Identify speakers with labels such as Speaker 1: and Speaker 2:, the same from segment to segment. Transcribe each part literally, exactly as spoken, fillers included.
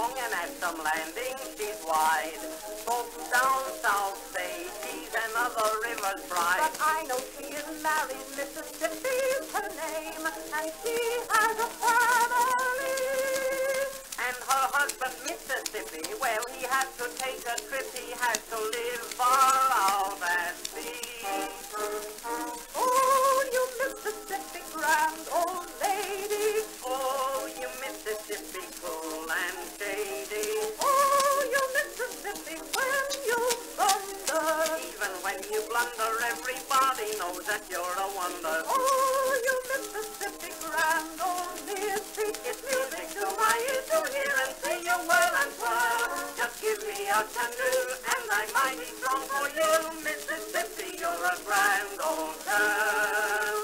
Speaker 1: long, and at some landings she's wide. Folks down south say she's another river's bride.
Speaker 2: But I know she is married, Mississippi's her name, and she has a family.
Speaker 1: And her husband, Mississippi, well, he had to take a trip, he had to live far out at sea.
Speaker 2: Oh, you Mississippi grand old lady.
Speaker 1: Oh, you Mississippi cool and shady.
Speaker 2: Oh, you Mississippi when you thunder.
Speaker 1: Even when you blunder, everybody knows that you're a wonder.
Speaker 2: Oh, you Mississippi grand old Missy.
Speaker 1: It's music to my ears to hear and see you whirl and twirl. Just give me a canoe and I'm mighty strong for you. Mississippi, you're a grand old girl.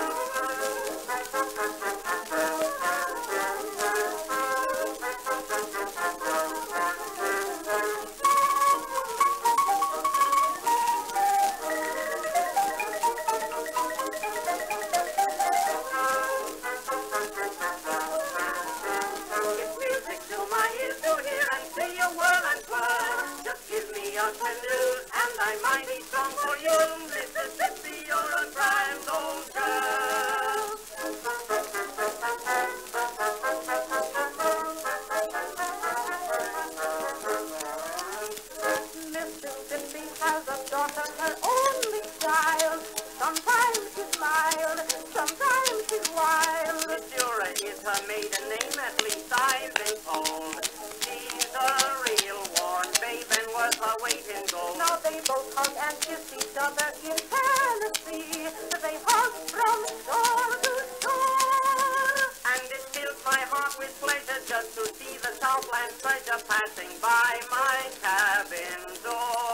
Speaker 1: And I'm mighty strong for you, Mississippi, you're a grand old girl.
Speaker 2: Mississippi has a daughter, her only child. Sometimes she's mild, sometimes she's wild.
Speaker 1: Missouri is her maiden name, at least I've been told. She's a real worn babe and worth her weight in gold.
Speaker 2: Now they both hug and kiss each other in Tennessee. They hug from shore to shore.
Speaker 1: And it fills my heart with pleasure just to see the Southland treasure passing by my cabin door.